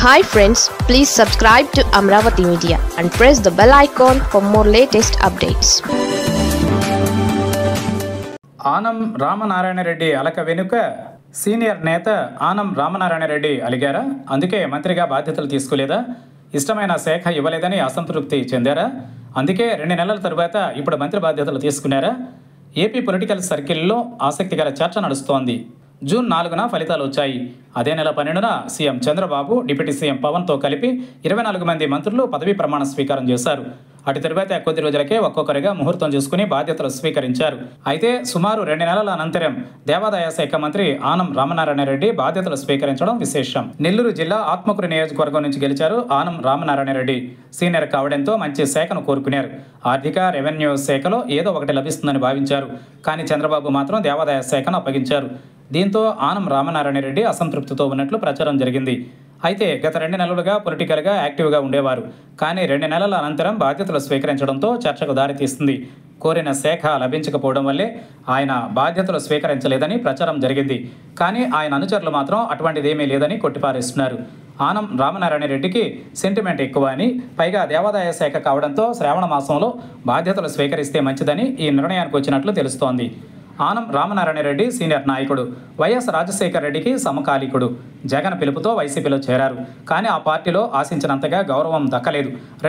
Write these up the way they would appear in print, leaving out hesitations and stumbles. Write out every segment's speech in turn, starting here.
Hi friends, please subscribe to Amravati Media and press the bell icon for more latest updates. Anam Ramanarayana Reddy అలక వెనుక senior నేత ఆనం రామనారాయణ రెడ్డి అలిగారా? అందుకే మంత్రిగా బాధ్యతలు తీసుకోలేదా? ఇష్టమైన శాఖ ఇవ్వలేదని అసంతృప్తి చెందారా? అందుకే 2 నెలల తరువాత ఇప్పుడు మంత్రి బాధ్యతలు తీసుకున్నారా? ఏపీ పొలిటికల్ సర్కిల్లో ఆసక్తికర చర్చ నడుస్తోంది. జూన్ 4న ఫలితాలు వచ్చాయి. అదే నెల 12న సీఎం చంద్రబాబు డిప్యూటీ సీఎం పవన్తో కలిపి 24 మంది మంత్రులు పదవీ ప్రమాణ స్వీకారం చేశారు. అటు తరువాత కొద్ది రోజులకే ఒక్కొక్కరిగా ముహూర్తం చేసుకుని బాధ్యతలు స్వీకరించారు. అయితే సుమారు 2 నెలల అనంతరం దేవాదాయ శాఖ మంత్రి ఆనం రామనారాయణ రెడ్డి బాధ్యతలు స్వీకరించడం విశేషం. నెల్లూరు జిల్లా ఆత్మకూరు నియోజకవర్గం నుంచి గెలిచారు ఆనం రామనారాయణ రెడ్డి. సీనియర్ కావడంతో మంచి శాఖను కోరుకున్నారు. ఆర్థిక, రెవెన్యూ శాఖలో ఏదో ఒకటి లభిస్తుందని భావించారు. కానీ చంద్రబాబు మాత్రం దేవాదాయ శాఖను అప్పగించారు. దీంతో ఆనం రామనారాయణ రెడ్డి అసంతృప్తితో ఉన్నట్లు ప్రచారం జరిగింది. అయితే గత 2 నెలలుగా పొలిటికల్గా యాక్టివ్గా ఉండేవారు. కానీ 2 నెలల అనంతరం బాధ్యతలు స్వీకరించడంతో చర్చకు దారితీస్తుంది. కోరిన శాఖ లభించకపోవడం వల్లే ఆయన బాధ్యతలు స్వీకరించలేదని ప్రచారం జరిగింది. కానీ ఆయన అనుచరులు మాత్రం అటువంటిదేమీ లేదని కొట్టిపారేస్తున్నారు. ఆనం రామనారాయణ రెడ్డికి సెంటిమెంట్ ఎక్కువ అని, పైగా దేవాదాయ శాఖ కావడంతో శ్రావణ మాసంలో బాధ్యతలు స్వీకరిస్తే మంచిదని ఈ నిర్ణయానికి వచ్చినట్లు తెలుస్తోంది. ఆనం రామనారాయణ రెడ్డి సీనియర్ నాయకుడు. వైఎస్ రాజశేఖర రెడ్డికి సమకాలీకుడు. జగన్ పిలుపుతో వైసీపీలో చేరారు. కానీ ఆ పార్టీలో ఆశించినంతగా గౌరవం దక్కలేదు.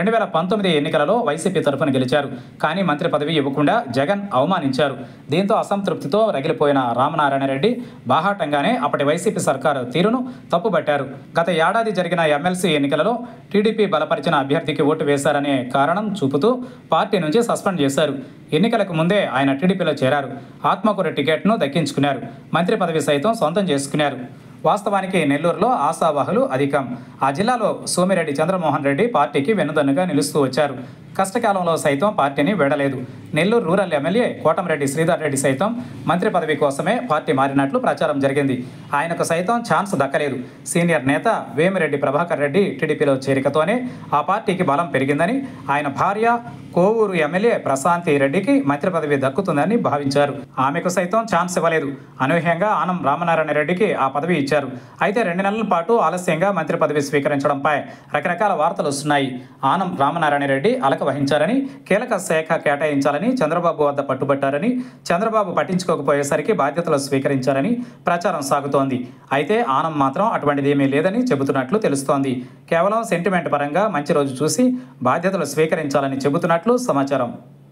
2019 ఎన్నికలలో వైసీపీ తరఫున గెలిచారు. కానీ మంత్రి పదవి ఇవ్వకుండా జగన్ అవమానించారు. దీంతో అసంతృప్తితో రగిలిపోయిన రామనారాయణ రెడ్డి బాహాటంగానే అప్పటి వైసీపీ సర్కారు తీరును తప్పుబట్టారు. గత ఏడాది జరిగిన ఎమ్మెల్సీ ఎన్నికలలో టీడీపీ బలపరిచిన అభ్యర్థికి ఓటు వేశారనే కారణం చూపుతూ పార్టీ నుంచి సస్పెండ్ చేశారు. ఎన్నికలకు ముందే ఆయన టీడీపీలో చేరారు. ఆత్మకూరు టికెట్ను దక్కించుకున్నారు. మంత్రి పదవి సైతం సొంతం చేసుకున్నారు. వాస్తవానికి నెల్లూరులో ఆశావాహులు అధికం. ఆ జిల్లాలో సోమిరెడ్డి చంద్రమోహన్ రెడ్డి పార్టీకి వెన్నుదన్నుగా నిలుస్తూ వచ్చారు. కష్టకాలంలో సైతం పార్టీని వీడలేదు. నెల్లూరు రూరల్ ఎమ్మెల్యే కోటంరెడ్డి శ్రీధర్ రెడ్డి సైతం మంత్రి పదవి కోసమే పార్టీ మారినట్లు ప్రచారం జరిగింది. ఆయనకు సైతం ఛాన్స్ దక్కలేదు. సీనియర్ నేత వేమిరెడ్డి ప్రభాకర్ రెడ్డి టీడీపీలో చేరికతోనే ఆ పార్టీకి బలం పెరిగిందని, ఆయన భార్య కోవూరు ఎమ్మెల్యే ప్రశాంతి రెడ్డికి మంత్రి పదవి దక్కుతుందని భావించారు. ఆమెకు సైతం ఛాన్స్ ఇవ్వలేదు. అనూహ్యంగా ఆనం రామనారాయణ రెడ్డికి ఆ పదవి ఇచ్చారు. అయితే 2 నెలల పాటు ఆలస్యంగా మంత్రి పదవి స్వీకరించడంపై రకరకాల వార్తలు వస్తున్నాయి. ఆనం రామనారాయణ రెడ్డి అలక వహించారని, కీలక శాఖ కేటాయించాలని చంద్రబాబు వద్ద పట్టుబట్టారని, చంద్రబాబు పట్టించుకోకపోయేసరికి బాధ్యతలు స్వీకరించారని ప్రచారం సాగుతోంది. అయితే ఆనం మాత్రం అటువంటిదేమీ లేదని చెబుతున్నట్లు తెలుస్తోంది. కేవలం సెంటిమెంట్ పరంగా మంచి రోజు చూసి బాధ్యతలు స్వీకరించాలని చెబుతున్నట్లు సమాచారం.